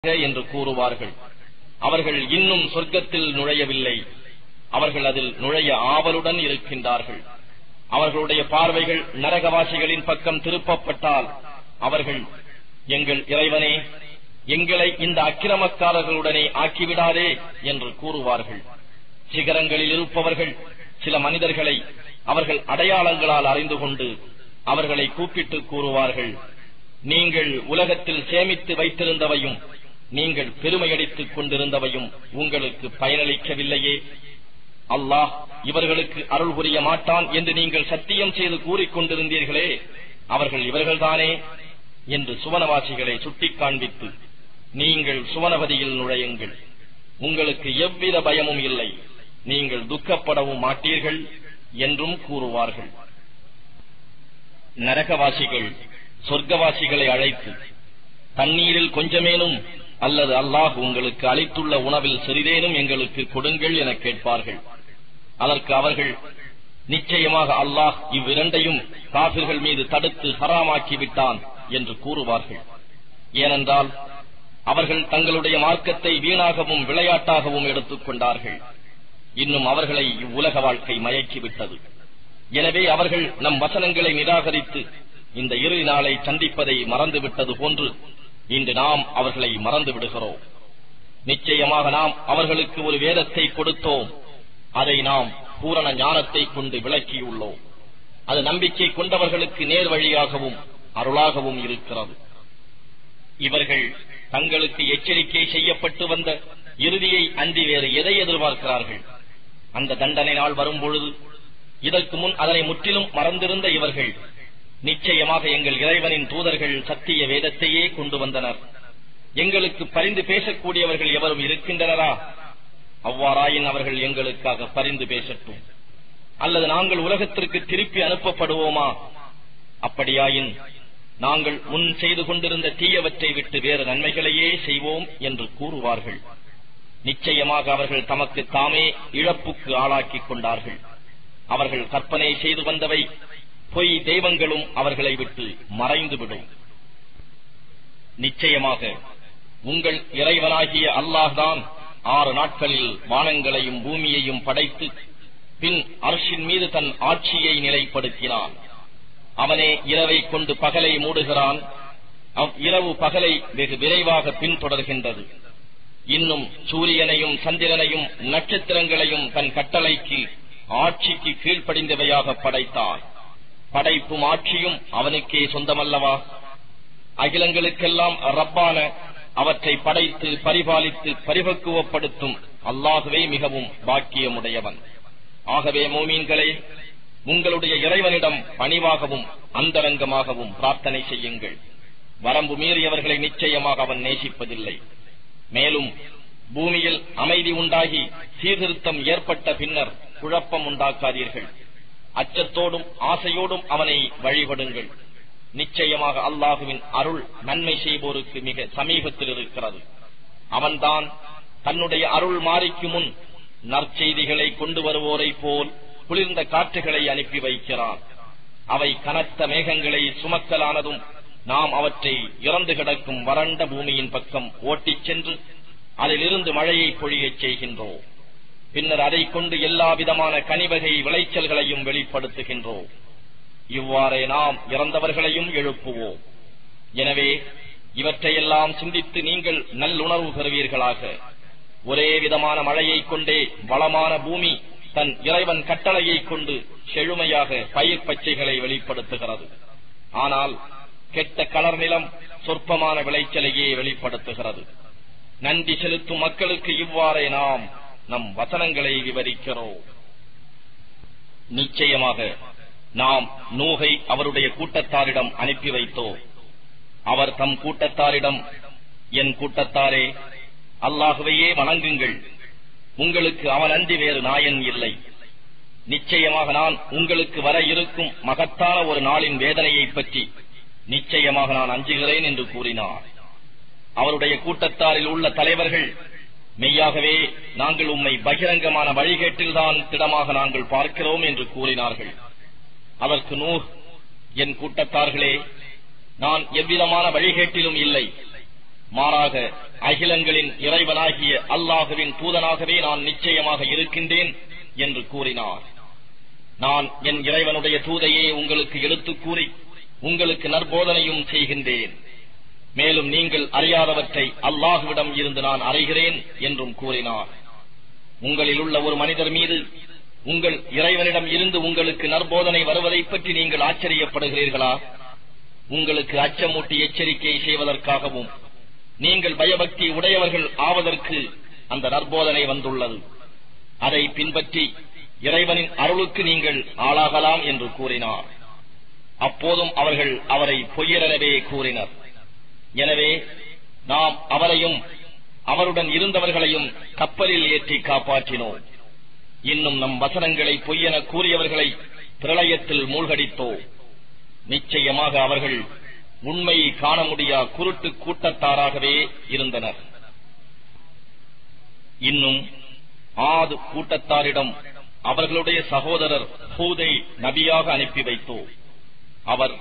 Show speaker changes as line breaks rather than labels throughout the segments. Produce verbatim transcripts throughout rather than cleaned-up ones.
என்று கூறுவார்கள். அவர்கள் இன்னும் சொர்க்கத்தில் நுழையவில்லை. அவர்கள் அதில் நுழைய ஆவலுடன் இருக்கின்றார்கள். அவர்களுடைய பார்வைகள் நரகவாசிகளின் பக்கம் திருப்பப்பட்டால் அவர்கள், எங்கள் இறைவனே, எங்களை இந்த அக்கிரமக்காரர்களுடனே ஆக்கிவிடாதே என்று கூறுவார்கள். சிகரங்களில் இருப்பவர்கள் சில மனிதர்களை அவர்கள் அடையாளங்களால் அறிந்து கொண்டு அவர்களை கூப்பிட்டு கூறுவார்கள், நீங்கள் உலகத்தில் சேமித்து வைத்திருந்தவையும் நீங்கள் பெருமையடித்துக் கொண்டிருந்தவையும் உங்களுக்கு பயனளிக்கவில்லையே. அல்லாஹ் இவர்களுக்கு அருள் புரிய மாட்டான் என்று நீங்கள் சத்தியம் செய்து கூறிக்கொண்டிருந்தீர்களே, அவர்கள் இவர்கள்தானே என்று சுவனவாசிகளை சுட்டிக் காண்பித்து, நீங்கள் சுவனபதியில் நுழையுங்கள், உங்களுக்கு எவ்வித பயமும் இல்லை, நீங்கள் துக்கப்படவும் மாட்டீர்கள் என்றும் கூறுவார்கள். நரகவாசிகள் சொர்க்கவாசிகளை அழைத்து, தண்ணீரில் கொஞ்சமேனும் அல்லது அல்லாஹ் உங்களுக்கு அளித்துள்ள உணவில் சிறிதேனும் எங்களுக்கு கொடுங்கள் என கேட்பார்கள். அதற்கு அவர்கள், நிச்சயமாக அல்லாஹ் இவ்விரண்டையும் காபிர்கள் மீது தடுத்து ஹராமாக்கிவிட்டான் என்று கூறுவார்கள். ஏனென்றால் அவர்கள் தங்களுடைய மார்க்கத்தை வீணாகவும் விளையாட்டாகவும் எடுத்துக் கொண்டார்கள். இன்னும் அவர்களை இவ்வுலக வாழ்க்கை மயக்கிவிட்டது. எனவே அவர்கள் நம் வசனங்களை நிராகரித்து இந்த இறுதி நாளை சந்திப்பதை மறந்துவிட்டது போன்று இன்று நாம் அவர்களை மறந்து விடுகிறோம். நிச்சயமாக நாம் அவர்களுக்கு ஒரு வேதத்தை கொடுத்தோம். அதை நாம் பூரண ஞானத்தை கொண்டு விளக்கியுள்ளோம். அது நம்பிக்கை கொண்டவர்களுக்கு நேர் வழியாகவும் அருளாகவும் இருக்கிறது. இவர்கள் தங்களுக்கு எச்சரிக்கை செய்யப்பட்டு வந்த இறுதியை அன்றி வேறு எதை எதிர்பார்க்கிறார்கள்? அந்த தண்டனை நாள் வரும்பொழுது இதற்கு முன் அதனை முற்றிலும் மறந்திருந்த இவர்கள், நிச்சயமாக எங்கள் இறைவனின் தூதர்கள் சத்திய வேதத்தையே கொண்டு வந்தனர், எங்களுக்கு பரிந்து பேசக்கூடியவர்கள் எவரும் இருக்கின்றனரா? அவ்வாறாயின் அவர்கள் எங்களுக்காக பரிந்து பேசட்டும். அல்லது நாங்கள் உலகத்திற்கு திருப்பி அனுப்பப்படுவோமா? அப்படியாயின் நாங்கள் முன் செய்து கொண்டிருந்த தீயவற்றை விட்டு வேறு நன்மைகளையே செய்வோம் என்று கூறுவார்கள். நிச்சயமாக அவர்கள் தமக்கு தாமே இழப்புக்கு ஆளாக்கிக் கொண்டார்கள். அவர்கள் கற்பனை செய்து வந்தவை பொய் தெய்வங்களும் அவர்களை விட்டு மறைந்துவிடும். நிச்சயமாக உங்கள் இறைவனாகிய அல்லாஹ்தான் ஆறு நாட்களில் வானங்களையும் பூமியையும் படைத்து பின் அர்ஷின் மீது தன் ஆட்சியை நிலைப்படுத்தினான். அவனே இரவை கொண்டு பகலை மூடுகிறான். அவ் இரவு பகலை வெகு விரைவாக பின்தொடர்கின்றது. இன்னும் சூரியனையும் சந்திரனையும் நட்சத்திரங்களையும் தன் கட்டளைக்கு ஆட்சிக்கு கீழ்ப்படிந்தவையாக படைத்தான். படைப்பும் ஆட்சியும் அவனுக்கே சொந்தமல்லவா? அகிலங்களுக்கெல்லாம் ரப்பான அவற்றை படைத்து பரிபாலித்து பரிபக்குவப்படுத்தும் அல்லாஹ்வே மிகவும் பாக்கியமுடையவன். ஆகவே மோமீன்களே, உங்களுடைய இறைவனிடம் பணிவாகவும் அந்தரங்கமாகவும் பிரார்த்தனை செய்யுங்கள். வரம்பு மீறியவர்களை நிச்சயமாக அவன் நேசிப்பதில்லை. மேலும் பூமியில் அமைதி உண்டாகி சீர்திருத்தம் ஏற்பட்ட பின்னர் குழப்பம் உண்டாக்காதீர்கள். அச்சத்தோடும் ஆசையோடும் அவனை வழிபடுங்கள். நிச்சயமாக அல்லாஹுவின் அருள் நன்மை செய்வோருக்கு மிக சமீபத்தில் இருக்கிறது. அவன்தான் தன்னுடைய அருள் மாறிக்கு முன் நற்செய்திகளை கொண்டு வருவோரை போல் குளிர்ந்த காற்றுகளை அனுப்பி வைக்கிறான். அவை கனத்த மேகங்களை சுமக்கலானதும் நாம் அவற்றை இறந்து கிடக்கும் வறண்ட பூமியின் பக்கம் ஓட்டிச் சென்று அதிலிருந்து மழையை பொழியச் செய்கின்றோம். பின்னர் அதை கொண்டு எல்லா விதமான கனிவகை விளைச்சல்களையும் வெளிப்படுத்துகின்றோம். இவ்வாறே நாம் இறந்தவர்களையும் எழுப்புவோம். எனவே இவற்றையெல்லாம் சிந்தித்து நீங்கள் நல்லுணர்வு பெறுவீர்களாக. ஒரே விதமான மழையை கொண்டே வளமான பூமி தன் இறைவன் கட்டளையை கொண்டு செழுமையாக பயிர் பச்சைகளை வெளிப்படுத்துகிறது. ஆனால் கெட்ட கலர் நிலம் சொற்பமான விளைச்சலையே வெளிப்படுத்துகிறது. நன்றி செலுத்தும் மக்களுக்கு இவ்வாறே நாம் நம் வசனங்களை விவரிக்கிறோம். நிச்சயமாக நாம் நூகை அவருடைய கூட்டத்தாரிடம் அனுப்பி வைத்தோம். அவர் தம் கூட்டத்தாரிடம், என் கூட்டத்தாரே, அல்லாஹுவையே வணங்குங்கள், உங்களுக்கு அவன் அன்றி வேறு நாயன் இல்லை. நிச்சயமாக நான் உங்களுக்கு வர இருக்கும் மகத்தான ஒரு நாளின் வேதனையை பற்றி நிச்சயமாக நான் அஞ்சுகிறேன் என்று கூறினார். அவருடைய கூட்டத்தாரில் உள்ள தலைவர்கள், மெய்யாகவே நாங்கள் உம்மை பகிரங்கமான வழிகேட்டில்தான் திடமாக நாங்கள் பார்க்கிறோம் என்று கூறினார்கள். அதற்கு நூஹ், என் கூட்டத்தார்களே, நான் எவ்விதமான வழிகேட்டிலும் இல்லை, மாறாக அகிலங்களின் இறைவனாகிய அல்லாஹுவின் தூதனாகவே நான் நிச்சயமாக இருக்கின்றேன் என்று கூறினார். நான் என் இறைவனுடைய தூதையே உங்களுக்கு எடுத்துக் கூறி உங்களுக்கு நற்போதனையும் செய்கின்றேன். மேலும் நீங்கள் அறியாதவற்றை அல்லாஹுவிடம் இருந்து நான் அறிகிறேன் என்றும் கூறினார். உங்களில் உள்ள ஒரு மனிதர் மீது உங்கள் இறைவனிடம் இருந்து உங்களுக்கு நற்போதனை வருவதை பற்றி நீங்கள் ஆச்சரியப்படுகிறீர்களா? உங்களுக்கு அச்சமூட்டி எச்சரிக்கை செய்வதற்காகவும் நீங்கள் பயபக்தி உடையவர்கள் ஆவதற்கு அந்த நற்போதனை வந்துள்ளது. அதை பின்பற்றி இறைவனின் அருளுக்கு நீங்கள் ஆளாகலாம் என்று கூறினார். அப்போதும் அவர்கள் அவரை பொய்யரெனவே கூறினர். எனவே நாம் அவரையும் அவருடன் இருந்தவர்களையும் கப்பலில் ஏற்றி காப்பாற்றினோம். இன்னும் நம் வசனங்களை பொய்யென கூறியவர்களை பிரளயத்தில் மூழ்கடித்தோம். நிச்சயமாக அவர்கள் உண்மையை காண முடியா குருட்டு கூட்டத்தாராகவே இருந்தனர். இன்னும் ஆது கூட்டத்தாரிடம் அவர்களுடைய சகோதரர் ஹூதை நபியாக அனுப்பி வைத்தோம். அவர்,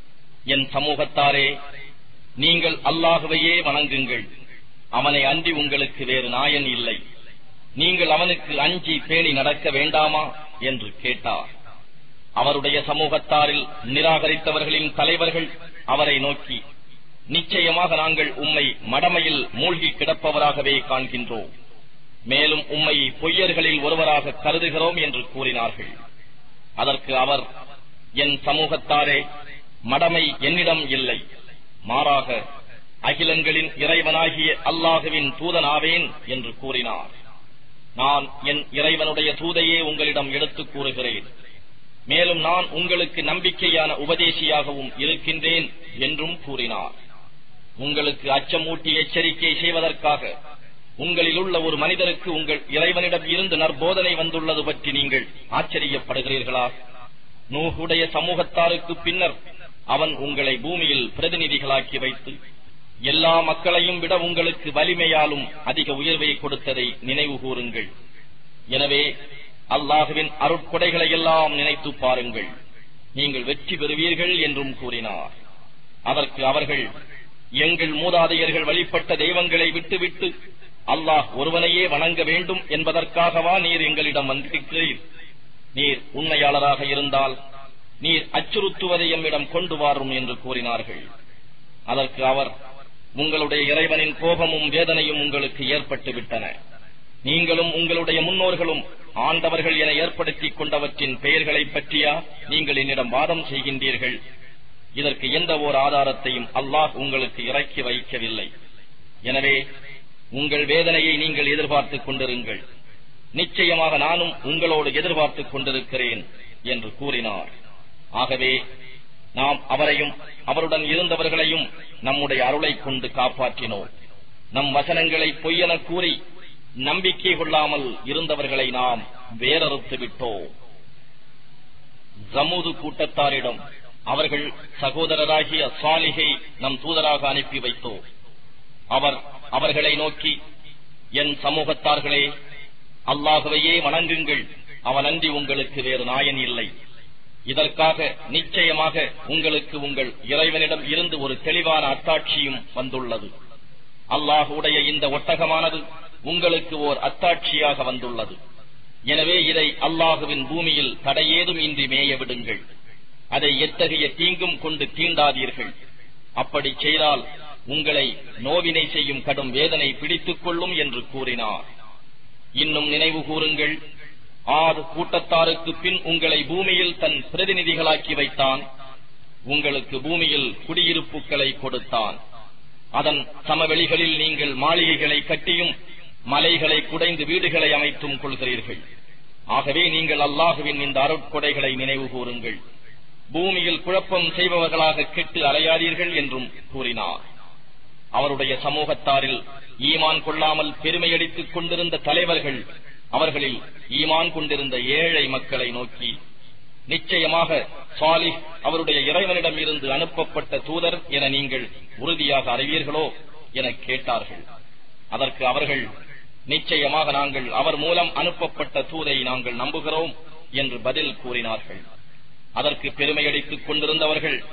என் சமூகத்தாரே, நீங்கள் அல்லாஹுவையே வணங்குங்கள், அவனை அன்றி உங்களுக்கு வேறு நாயன் இல்லை. நீங்கள் அவனுக்கு அஞ்சி பேணி நடக்க வேண்டாமா என்று கேட்டார். அவருடைய சமூகத்தாரில் நிராகரித்தவர்களின் தலைவர்கள் அவரை நோக்கி, நிச்சயமாக நாங்கள் உம்மை மடமையில் மூழ்கி கிடப்பவராகவே காண்கின்றோம், மேலும் உம்மை பொய்யர்களில் ஒருவராக கருதுகிறோம் என்று கூறினார்கள். அதற்கு அவர், என் சமூகத்தாரே, மடமை என்னிடம் இல்லை, மாறாக அகிலங்களின் இறைவனாகிய அல்லாஹுவின் தூதனாவேன் என்று கூறினார். நான் என் இறைவனுடைய தூதையே உங்களிடம் எடுத்துக் கூறுகிறேன், மேலும் நான் உங்களுக்கு நம்பிக்கையான உபதேசியாகவும் இருக்கின்றேன் என்றும் கூறினார். உங்களுக்கு அச்சமூட்டி எச்சரிக்கை செய்வதற்காக உங்களில் உள்ள ஒரு மனிதருக்கு உங்கள் இறைவனிடம் இருந்து நற்போதனை வந்துள்ளது பற்றி நீங்கள் ஆச்சரியப்படுகிறீர்களா? நூஹுடைய சமூகத்தாருக்கு பின்னர் அவன் உங்களை பூமியில் பிரதிநிதிகளாக்கி வைத்து எல்லா மக்களையும் விட உங்களுக்கு வலிமையாலும் அதிக உயர்வை கொடுத்ததை நினைவு கூறுங்கள். எனவே அல்லாஹுவின் அருட்கொடைகளை எல்லாம் நினைத்து பாருங்கள், நீங்கள் வெற்றி பெறுவீர்கள் என்றும் கூறினார். அதற்கு அவர்கள், எங்கள் மூதாதையர்கள் வழிபட்ட தெய்வங்களை விட்டுவிட்டு அல்லாஹ் ஒருவனையே வணங்க வேண்டும் என்பதற்காகவா நீர் எங்களிடம் வந்திருக்கிறீர்? நீர் உண்மையாளராக இருந்தால் நீர் அச்சுறுத்துவதை எம்மிடம் கொண்டு வாரும் என்று கூறினார்கள். அதற்கு அவர், உங்களுடைய இறைவனின் கோபமும் வேதனையும் உங்களுக்கு ஏற்பட்டு விட்டன. நீங்களும் உங்களுடைய முன்னோர்களும் ஆண்டவர்கள் என ஏற்படுத்திக் கொண்டவற்றின் பெயர்களை பற்றியா நீங்கள் என்னிடம் வாதம் செய்கின்றீர்கள்? இதற்கு எந்த ஓர் ஆதாரத்தையும் அல்லாஹ் உங்களுக்கு இறக்கி வைக்கவில்லை. எனவே உங்கள் வேதனையை நீங்கள் எதிர்பார்த்துக் கொண்டிருங்கள், நிச்சயமாக நானும் உங்களோடு எதிர்பார்த்துக் கொண்டிருக்கிறேன் என்று கூறினார். ஆகவே நாம் அவரையும் அவருடன் இருந்தவர்களையும் நம்முடைய அருளை கொண்டு காப்பாற்றினோம். நம் வசனங்களை பொய்யென கூறி நம்பிக்கை கொள்ளாமல் இருந்தவர்களை நாம் வேறறுத்து விட்டோம். ஜமூது கூட்டத்தாரிடம் அவர்கள் சகோதரராகிய சாலிஹை நம் தூதராக அனுப்பி வைத்தோம். அவர் அவர்களை நோக்கி, என் சமூகத்தார்களே, அல்லாஹுவையே வணங்குங்கள், அவனன்றி உங்களுக்கு வேறு நாயன் இல்லை. இதற்காக நிச்சயமாக உங்களுக்கு உங்கள் இறைவனிடம் இருந்து ஒரு தெளிவான அத்தாட்சியும் வந்துள்ளது. அல்லாஹுடைய இந்த ஒட்டகமானது உங்களுக்கு ஓர் அத்தாட்சியாக வந்துள்ளது. எனவே இதை அல்லாஹுவின் பூமியில் தடையேதும் இன்றி மேய விடுங்கள். அதை எத்தகைய தீங்கும் கொண்டு தீண்டாதீர்கள். அப்படி செய்தால் உங்களை நோவினை செய்யும் கடும் வேதனை பிடித்துக் கொள்ளும் என்று கூறினார். இன்னும் நினைவு கூறுங்கள், ஆறு கூட்டத்தாருக்கு பின் உங்களை பூமியில் தன் பிரதிநிதிகளாக்கி வைத்தான். உங்களுக்கு பூமியில் குடியிருப்புகளை கொடுத்தான். அதன் சமவெளிகளில் நீங்கள் மாளிகைகளை கட்டியும் மலைகளை குடைந்து வீடுகளை அமைத்தும் கொள்கிறீர்கள். ஆகவே நீங்கள் அல்லாஹுவின் இந்த அருட்கொடைகளை நினைவு கூறுங்கள். பூமியில் குழப்பம் செய்பவர்களாக கெட்டு அலையாதீர்கள் என்றும் கூறினார். அவருடைய சமூகத்தாரில் ஈமான் கொள்ளாமல் பெருமையடித்துக் கொண்டிருந்த தலைவர்கள் அவர்களில் ஈமான் கொண்டிருந்த ஏழை மக்களை நோக்கி, நிச்சயமாக சாலிஹ் அவருடைய இறைவனிடம் இருந்து அனுப்பப்பட்ட தூதர் என நீங்கள் உறுதியாக அறிவீர்களோ என கேட்டார்கள். அதற்கு அவர்கள், நிச்சயமாக நாங்கள் அவர் மூலம் அனுப்பப்பட்ட தூதை நாங்கள் நம்புகிறோம் என்று பதில் கூறினார்கள். அதற்கு பெருமையடித்துக் கொண்டிருந்தவர்கள்,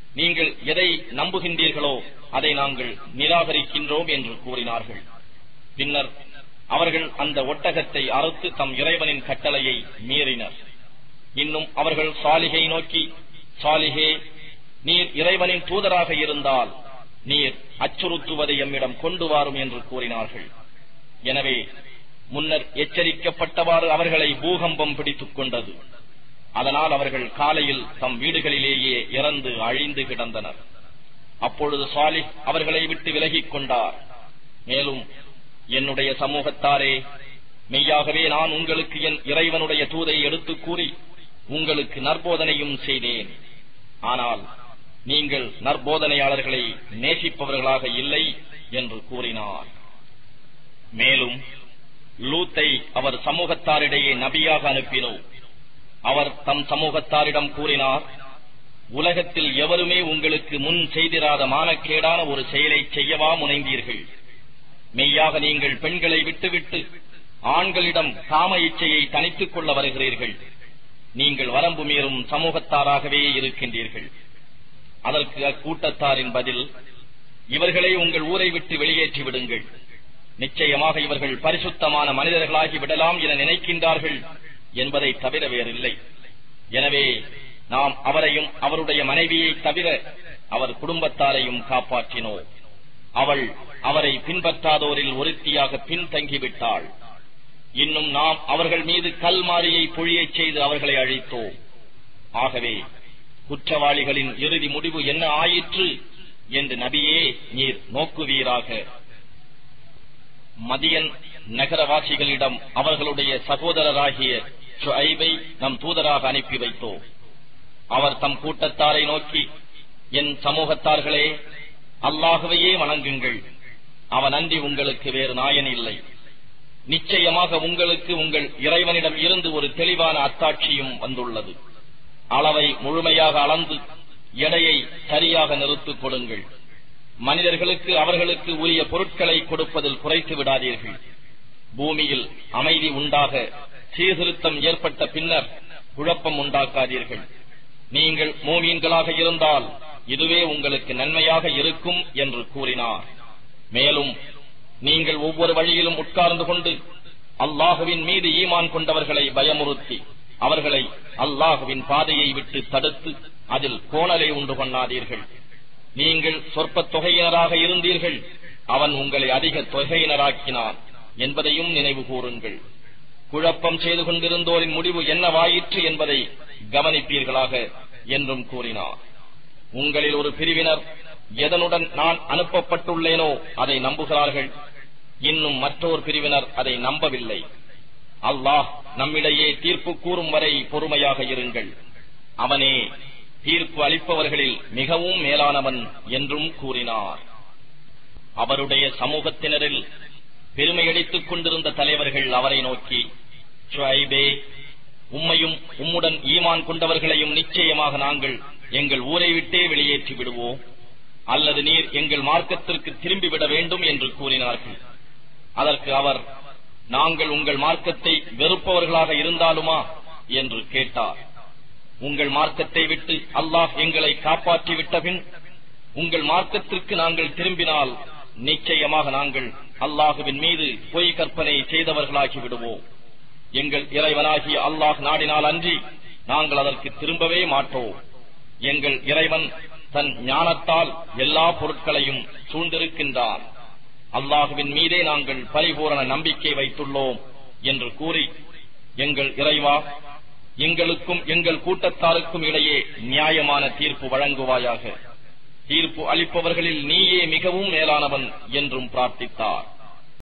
நீங்கள் எதை நம்புகின்றீர்களோ அதை நாங்கள் நிராகரிக்கின்றோம் என்று கூறினார்கள். பின்னர் அவர்கள் அந்த ஒட்டகத்தை அறுத்து தம் இறைவனின் கட்டளையை மீறினர். இன்னும் அவர்கள் சாலிகை நோக்கி, சாலிகே, நீர் இறைவனின் தூதராக இருந்தால் நீர் அச்சுறுத்துவதை எம்மிடம் கொண்டு வாரும் என்று கூறினார்கள். எனவே முன்னர் எச்சரிக்கப்பட்டவாறு அவர்களை பூகம்பம் பிடித்துக் கொண்டது. அதனால் அவர்கள் காலையில் தம் வீடுகளிலேயே இறந்து அழிந்து கிடந்தனர். அப்பொழுது சாலிஹ் அவர்களை விட்டு விலகிக் கொண்டார். மேலும், என்னுடைய சமூகத்தாரே, மெய்யாகவே நான் உங்களுக்கு என் இறைவனுடைய தூதை எடுத்துக் கூறி உங்களுக்கு நற்போதனையும் செய்தேன். ஆனால் நீங்கள் நற்போதனையாளர்களை நேசிப்பவர்களாக இல்லை என்று கூறினார். மேலும் லூத்தை அவர் சமூகத்தாரிடையே நபியாக அனுப்பினோம். அவர் தம் சமூகத்தாரிடம் கூறினார், உலகத்தில் எவருமே உங்களுக்கு முன் செய்திராத மானக்கேடான ஒரு செயலை செய்யவா முனைந்தீர்கள்? மெய்யாக நீங்கள் பெண்களை விட்டுவிட்டு ஆண்களிடம் காம இச்சையை தனித்துக் கொள்ள வருகிறீர்கள். நீங்கள் வரம்பு மீறும் சமூகத்தாராகவே இருக்கின்றீர்கள். அதற்கு அக்கூட்டத்தாரின் பதில், இவர்களை உங்கள் ஊரை விட்டு வெளியேற்றி விடுங்கள். நிச்சயமாக இவர்கள் பரிசுத்தமான மனிதர்களாகி விடலாம் என நினைக்கின்றார்கள் என்பதை தவிர வேறில்லை. எனவே நாம் அவரையும் அவருடைய மனைவியை தவிர அவர் குடும்பத்தாரையும் காப்பாற்றினோம். அவள் அவரை பின்பற்றாதோரில் ஒருத்தியாக பின்தங்கிவிட்டாள். இன்னும் நாம் அவர்கள் மீது கல்மாரியை பொழியச் செய்து அவர்களை அழித்தோம். ஆகவே குற்றவாளிகளின் இறுதி முடிவு என்ன ஆயிற்று என்று நபியே நீர் நோக்குவீராக. மதியன் நகரவாசிகளிடம் அவர்களுடைய சகோதரராகிய ஷுஐபை நம் தூதராக அனுப்பி வைத்தோம். அவர் தம் கூட்டத்தாரை நோக்கி, என் சமூகத்தார்களே, அல்லாஹுவையே வணங்குங்கள். அவன் அன்றி உங்களுக்கு வேறு நாயன் இல்லை. நிச்சயமாக உங்களுக்கு உங்கள் இறைவனிடம் இருந்து ஒரு தெளிவான அத்தாட்சியும் வந்துள்ளது. அளவை முழுமையாக அளந்து எடையை சரியாக நிறுத்திக் கொடுங்கள். மனிதர்களுக்கு அவர்களுக்கு உரிய பொருட்களை கொடுப்பதில் குறைத்து விடாதீர்கள். பூமியில் அமைதி உண்டாக சீர்திருத்தம் ஏற்பட்ட பின்னர் குழப்பம் உண்டாக்காதீர்கள். நீங்கள் மூமீன்களாக இருந்தால் இதுவே உங்களுக்கு நன்மையாக இருக்கும் என்று கூறினார். மேலும் நீங்கள் ஒவ்வொரு வழியிலும் உட்கார்ந்து கொண்டு அல்லாஹுவின் மீது ஈமான் கொண்டவர்களை பயமுறுத்தி அவர்களை அல்லாஹுவின் பாதையை விட்டு தடுத்து அதில் கோணலை உண்டு பண்ணாதீர்கள். நீங்கள் சொற்ப தொகையினராக இருந்தீர்கள், அவன் உங்களை அதிக தொகையினராக்கினான் என்பதையும் நினைவு கூறுங்கள். குழப்பம் செய்து கொண்டிருந்தோரின் முடிவு என்னவாயிற்று என்பதை கவனிப்பீர்களாக என்றும் கூறினார். உங்களில் ஒரு பிரிவினர் எதனுடன் நான் அனுப்பப்பட்டுள்ளேனோ அதை நம்புகிறார்கள், இன்னும் மற்றொரு பிரிவினர் அதை நம்பவில்லை. அல்லாஹ் நம்மிடையே தீர்ப்பு கூறும் வரை பொறுமையாக இருங்கள். அவனே தீர்ப்பு அளிப்பவர்களில் மிகவும் மேலானவன் என்றும் கூறினார். அவருடைய சமூகத்தினரில் பெருமையடித்துக் கொண்டிருந்த தலைவர்கள் அவரை நோக்கி, ஷுஐபே, உம்மையும் உம்முடன் ஈமான் கொண்டவர்களையும் நிச்சயமாக நாங்கள் எங்கள் ஊரை விட்டே வெளியேற்றி விடுவோம், அல்லது நீர் எங்கள் மார்க்கத்திற்கு திரும்பிவிட வேண்டும் என்று கூறினார்கள். அதற்கு அவர், நாங்கள் உங்கள் மார்க்கத்தை வெறுப்பவர்களாக இருந்தாலுமா என்று கேட்டார். உங்கள் மார்க்கத்தை விட்டு அல்லாஹ் எங்களை காப்பாற்றி விட்டபின் உங்கள் மார்க்கத்திற்கு நாங்கள் திரும்பினால் நிச்சயமாக நாங்கள் அல்லாஹுவின் மீது பொய் கற்பனை செய்தவர்களாகி விடுவோம். எங்கள் இறைவனாகிய அல்லாஹ் நாடினால் அன்றி நாங்கள் அதற்கு திரும்பவே மாட்டோம். எங்கள் இறைவன் தன் ஞானத்தால் எல்லா பொருட்களையும் சூழ்ந்திருக்கின்றான். அல்லாஹுவின் மீதே நாங்கள் பரிபூரண நம்பிக்கை வைத்துள்ளோம் என்று கூறி, எங்கள் இறைவா, எங்களுக்கும் எங்கள் கூட்டத்தாருக்கும் இடையே நியாயமான தீர்ப்பு வழங்குவாயாக. தீர்ப்பு அளிப்பவர்களில் நீயே மிகவும் மேலானவன் என்றும் பிரார்த்தித்தார்.